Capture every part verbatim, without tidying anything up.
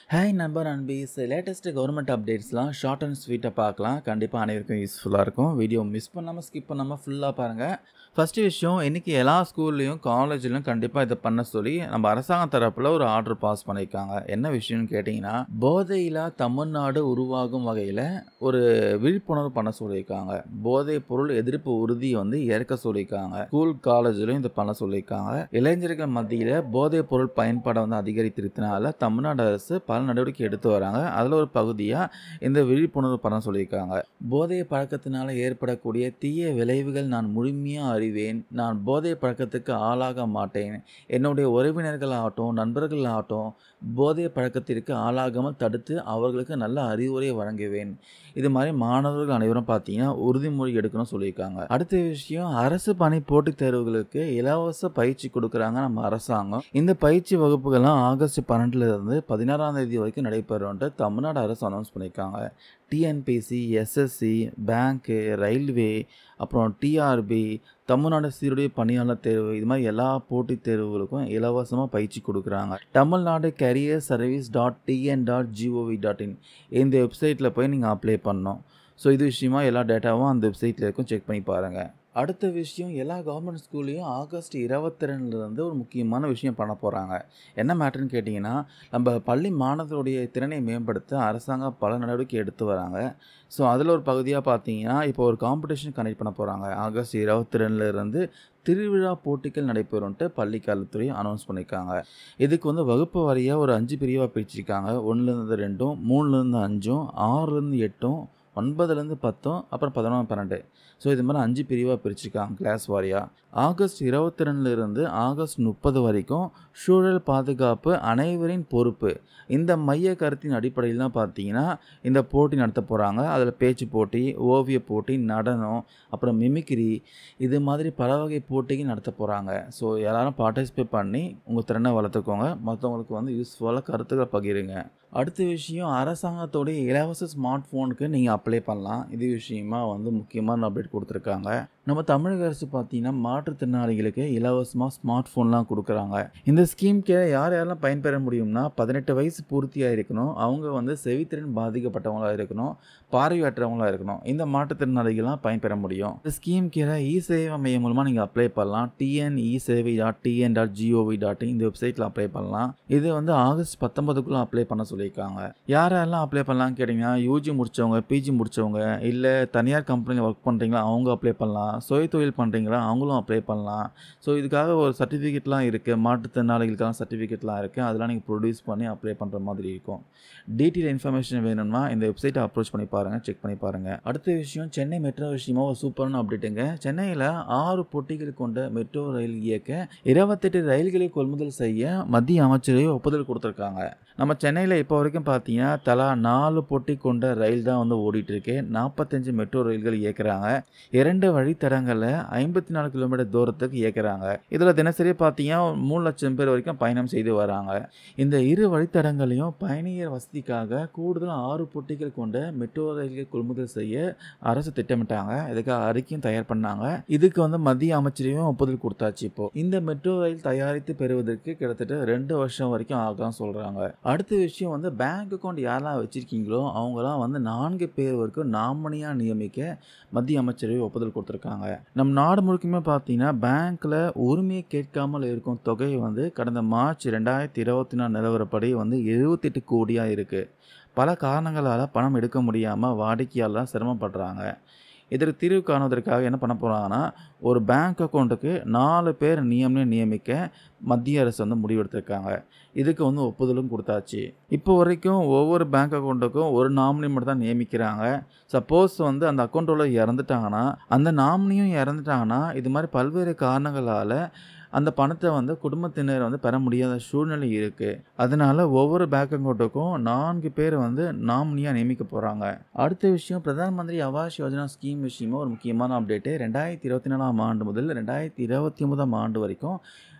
Hi நண்பர் நண்பீஸ் latest government அப்டேட்ஸ்லாம் ஷார்ட் அண்ட் ஸ்வீட்டாக பார்க்கலாம். கண்டிப்பாக அனைவருக்கும் யூஸ்ஃபுல்லாக இருக்கும். வீடியோ மிஸ் பண்ணாமல் ஸ்கிப் பண்ணாமல் ஃபுல்லாக பாருங்கள். ஃபஸ்ட்டு விஷயம், இன்றைக்கி எல்லா ஸ்கூல்லையும் காலேஜ்லையும் கண்டிப்பாக இதை பண்ண சொல்லி நம்ம அரசாங்க தரப்பில் ஒரு ஆர்டர் பாஸ் பண்ணியிருக்காங்க. என்ன விஷயம்னு கேட்டிங்கன்னா, போதையில்லா தமிழ்நாடு உருவாகும் வகையில் ஒரு விழிப்புணர்வு பண்ண சொல்லியிருக்காங்க. போதைப் பொருள் எதிர்ப்பு உறுதியை வந்து ஏற்க சொல்லியிருக்காங்க. ஸ்கூல் காலேஜ்லையும் இதை பண்ண சொல்லியிருக்காங்க. இளைஞர்கள் மத்தியில் போதைப் பொருள் பயன்பாடை வந்து அதிகரித்திருக்கனால தமிழ்நாடு அரசு பல நடவடிக்கை எடுத்து வராங்க. அதில் ஒரு பகுதியாக இந்த விழிப்புணர்வு பண்ண சொல்லியிருக்காங்க. போதை பழக்கத்தினால ஏற்படக்கூடிய தீய விளைவுகள் நான் முழுமையாக அறிவேன். நான் போதை பழக்கத்துக்கு ஆளாக மாட்டேன். என்னுடைய உறவினர்கள் ஆகட்டும், நண்பர்கள் ஆகட்டும், போதை பழக்கத்திற்கு ஆளாகாமல் தடுத்து அவர்களுக்கு நல்ல அறிவுரை வழங்குவேன். இது மாதிரி மாணவர்கள் அனைவரும் பார்த்தீங்கன்னா உறுதிமொழி எடுக்கணும்னு சொல்லியிருக்காங்க. அடுத்த விஷயம், அரசு பணி போட்டித் தேர்வுகளுக்கு இலவச பயிற்சி கொடுக்குறாங்க நம்ம அரசாங்கம். இந்த பயிற்சி வகுப்புகள்லாம் ஆகஸ்ட் பன்னெண்டுல இருந்து பதினாறாம் தேதி வரைக்கும் நடைபெறும்ட்டு தமிழ்நாடு அரசு அனௌன்ஸ் பண்ணியிருக்காங்க. டிஎன்பிஎஸ்சி, எஸ்எஸ்சி, பேங்க்கு, ரயில்வே, அப்புறம் டிஆர்பி, தமிழ்நாடு சீருடை பணியாளர் தேர்வு, இது மாதிரி எல்லா போட்டித் தேர்வுகளுக்கும் இலவசமாக பயிற்சி கொடுக்குறாங்க. Tamil Nadu career service dot TN dot GOV dot in இந்த வெப்சைட்டில் போய் நீங்கள் அப்ளை பண்ணணும். ஸோ இது விஷயமா எல்லா டேட்டாவும் அந்த வெப்சைட்டில் இருக்கும், செக் பண்ணி பாருங்கள். அடுத்த விஷயம், எல்லா கவர்மெண்ட் ஸ்கூல்லையும் ஆகஸ்ட் இருபத்தி ரெண்டுலேருந்து ஒரு முக்கியமான விஷயம் பண்ண போகிறாங்க. என்ன மேட்டர்னு கேட்டிங்கன்னா, நம்ம பள்ளி மாணவர்களுடைய திறனை மேம்படுத்த அரசாங்கம் பல நடவடிக்கை எடுத்து வராங்க. ஸோ அதில் ஒரு பகுதியாக பார்த்தீங்கன்னா, இப்போ ஒரு காம்படிஷன் கண்டக்ட் பண்ண போகிறாங்க. ஆகஸ்ட் இருபத்தி ரெண்டுலேருந்து திருவிழா போட்டிகள் நடைபெறும்ட்டு பள்ளி கல்வித்துறை அனௌன்ஸ் பண்ணியிருக்காங்க. இதுக்கு வந்து வகுப்பு வாரியாக ஒரு அஞ்சு பிரிவாக பிரிச்சிருக்காங்க. ஒன்றுலேருந்து ரெண்டும், மூணுலேருந்து அஞ்சும், ஆறுலேருந்து எட்டும், ஒன்பதுலேருந்து பத்தும், அப்புறம் பதினொன்று பன்னெண்டு. ஸோ இது மாதிரி அஞ்சு பிரிவாக பிரிச்சிருக்காங்க கிளாஸ் வாரியாக. ஆகஸ்ட் இருபத்தி ரெண்டுலேருந்து ஆகஸ்ட் முப்பது வரைக்கும் சூழல் பாதுகாப்பு அனைவரின் பொறுப்பு, இந்த மைய கருத்தின் அடிப்படையில் தான் பார்த்தீங்கன்னா இந்த போட்டி நடத்த போகிறாங்க. அதில் பேச்சு போட்டி, ஓவிய போட்டி, நடனம், அப்புறம் மிமிக்ரி, இது மாதிரி பல வகை போட்டிகள் நடத்த போகிறாங்க. ஸோ எல்லாரும் பார்ட்டிசிபேட் பண்ணி உங்கள் திறனை வளர்த்துக்கோங்க. மற்றவங்களுக்கு வந்து யூஸ்ஃபுல்லாக கருத்துக்களை பகிருங்க. அடுத்த விஷயம், அரசாங்கத்தோடைய இலவச ஸ்மார்ட் ஃபோனுக்கு நீங்கள் அப்ளை பண்ணலாம். இது விஷயமா வந்து முக்கியமான அப்டேட் கொடுத்துருக்காங்க. நம்ம தமிழக அரசு பார்த்தீங்கன்னா மாற்றுத்திறனாளிகளுக்கு இலவசமாக ஸ்மார்ட் ஃபோன்லாம் கொடுக்குறாங்க. இந்த ஸ்கீம்க்கு யார் யாரெல்லாம் பயன்பெற முடியும்னா, பதினெட்டு வயசு பூர்த்தியாக இருக்கணும், அவங்க வந்து செவித்திறன் பாதிக்கப்பட்டவங்களாக இருக்கணும், பார்வையற்றவங்களாக இருக்கணும். இந்த மாற்றுத்திறனாளிகள்லாம் பயன்பெற முடியும். இந்த ஸ்கீம் கீழே இ சேவை மையம் மூலமாக நீங்கள் அப்ளை பண்ணலாம். TN e Sevai dot TN dot GOV dot இந்த வெப்சைட்டில் அப்ளை பண்ணலாம். இது வந்து ஆகஸ்ட் பத்தொன்பதுக்குள்ளே அப்ளை பண்ண சொல்லியிருக்காங்க. யாரெல்லாம் அப்ளை பண்ணலாம்னு கேட்டிங்கன்னா, யூஜி முடித்தவங்க, பிஜி முடித்தவங்க, இல்லை தனியார் கம்பெனியில் ஒர்க் பண்ணுறீங்களா அவங்க அப்ளை பண்ணலாம். சுய தொழில் பண்ணுறீங்களா அவங்களும் அப்ளை பண்ணலாம். ஸோ இதுக்காக ஒரு சர்டிஃபிகேட்லாம் இருக்குது, மாற்றுத்திறனாளிகளுக்கான சர்டிஃபிகேட்லாம் இருக்குது. அதெல்லாம் நீங்கள் ப்ரொடியூஸ் பண்ணி அப்ளை பண்ணுற மாதிரி இருக்கும். டீட்டெயில் இன்ஃபர்மேஷன் வேணும்னா இந்த வெப்சைட்டை அப்ரோச் பண்ணி பாருங்கள், செக் பண்ணி பாருங்கள். அடுத்த விஷயம், சென்னை மெட்ரோ விஷயமா ஒரு சூப்பரான அப்டேட்டுங்க. சென்னையில் ஆறு பொட்டிகள் கொண்ட மெட்ரோ ரயில் இயக்க இருபத்தெட்டு ரயில்களை கொள்முதல் செய்ய மத்திய அமைச்சரவை ஒப்புதல் கொடுத்துருக்காங்க. நம்ம சென்னையில் இப்போ வரைக்கும் பார்த்தீங்கன்னா தலா நாலு பொட்டி கொண்ட ரயில் தான் வந்து ஓடிட்டு இருக்கு. நாற்பத்தஞ்சு மெட்ரோ ரயில்கள் இயக்குறாங்க. இரண்டு வழித்தடங்களில் ஐம்பத்தி நாலு கிலோமீட்டர் தூரத்துக்கு இயக்குறாங்க. இதில் தினசரி பார்த்தீங்கன்னா மூணு லட்சம் பேர் வரைக்கும் பயணம் செய்து வராங்க. இந்த இரு வழித்தடங்களையும் பயணியர் வசதிக்காக கூடுதல் ஆறு பொட்டிகள் கொண்ட மெட்ரோ ரயில்கள் கொள்முதல் செய்ய அரசு திட்டமிட்டாங்க. இதுக்காக அறிக்கையும் தயார் பண்ணாங்க. இதுக்கு வந்து மத்திய அமைச்சரையும் ஒப்புதல் கொடுத்தாச்சு. இப்போ இந்த மெட்ரோ ரயில் தயாரித்து பெறுவதற்கு கிட்டத்தட்ட ரெண்டு வருஷம் வரைக்கும் ஆகலாம் சொல்றாங்க. அடுத்த விஷயம் வந்து, பேங்க் அக்கௌண்ட் யாரெல்லாம் வச்சிருக்கீங்களோ அவங்களாம் வந்து நான்கு பேர் வரைக்கும் நாமினியாக நியமிக்க மத்திய அமைச்சரவை ஒப்புதல் கொடுத்துருக்காங்க. நம் நாடு முழுக்குமே பார்த்தீங்கன்னா பேங்க்கில் உரிமையை கேட்காமல் இருக்கும் தொகை வந்து கடந்த மார்ச் ரெண்டாயிரத்தி இருபத்தி நாலு நிலவரப்படி வந்து எழுபத்தெட்டு கோடியாக இருக்குது. பல காரணங்களால் பணம் எடுக்க முடியாமல் வாடிக்கையாளர் சிரமப்படுறாங்க. இதற்கு தீர்வு காணுவதற்காக என்ன பண்ண போகிறாங்கன்னா, ஒரு பேங்க் அக்கௌண்ட்டுக்கு நாலு பேர் நியமனம் நியமிக்க மத்திய அரசு வந்து முடிவெடுத்திருக்காங்க. இதுக்கு வந்து ஒப்புதலும் கொடுத்தாச்சு. இப்போ வரைக்கும் ஒவ்வொரு பேங்க் அக்கௌண்ட்டுக்கும் ஒரு நாமினி மட்டும் தான் நியமிக்கிறாங்க. சப்போஸ் வந்து அந்த அக்கௌண்ட் ஹோல்டர் இறந்துட்டாங்கன்னா, அந்த நாமினியும் இறந்துட்டாங்கன்னா, இது மாதிரி பல்வேறு காரணங்களால் அந்த பணத்தை வந்து குடும்பத்தினர் வந்து பெற முடியாத சூழ்நிலை இருக்குது. அதனால ஒவ்வொரு பேங்க் அக்கௌண்ட்டுக்கும் நான்கு பேர் வந்து நாமினியாக நியமிக்க போகிறாங்க. அடுத்த விஷயம், பிரதான் மந்திரி ஆவாஸ் யோஜனா ஸ்கீம் விஷயமா ஒரு முக்கியமான அப்டேட்டு. ரெண்டாயிரத்தி இருபத்தி நாலாம் ஆண்டு முதல் ரெண்டாயிரத்தி இருபத்தி ஒன்பதாம் ஆண்டு வரைக்கும்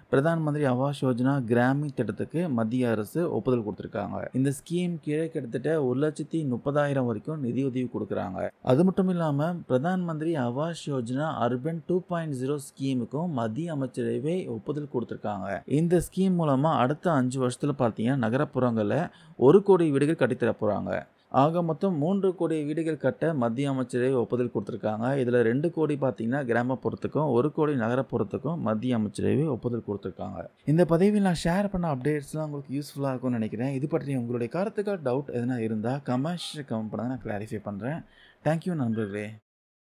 பிரதான் மந்திரி ஆவாஸ் யோஜனா கிராமீன் திட்டத்துக்கு மத்திய அரசு ஒப்புதல் கொடுத்துருக்காங்க. இந்த ஸ்கீம் கீழே கிட்டத்தட்ட ஒரு லட்சத்தி முப்பதாயிரம் வரைக்கும் நிதியுதவி கொடுக்குறாங்க. அது மட்டும் இல்லாமல் Pradhan Mantri Awas Yojana urban two point zero ஸ்கீமுக்கும் மத்திய அமைச்சரவை ஒப்புதல் கொடுத்துருக்காங்க. இந்த ஸ்கீம் மூலமா அடுத்த அஞ்சு வருஷத்துல பார்த்தீங்கன்னா நகரப்புறங்களில் ஒரு கோடி வீடுகள் கட்டித்தர போறாங்க. ஆக மொத்தம் மூன்று கோடி வீடுகள் கட்ட மத்திய அமைச்சரவை ஒப்புதல் கொடுத்துருக்காங்க. இதில் ரெண்டு கோடி பார்த்தீங்கன்னா கிராமப்புறத்துக்கும் ஒரு கோடி நகரப்புறத்துக்கும் மத்திய அமைச்சரவை ஒப்புதல் கொடுத்துருக்காங்க. இந்த பதிவில் நான் ஷேர் பண்ண அப்டேட்ஸ்லாம் உங்களுக்கு யூஸ்ஃபுல்லாக இருக்கும்னு நினைக்கிறேன். இது பற்றி உங்களுடைய கருத்துக்கள் டவுட் எதனா இருந்தால் கமெண்ட்ஸ் கமெண்ட் பண்ண நான் கிளாரிஃபை பண்ணுறேன். தேங்க்யூ நண்பர்களே.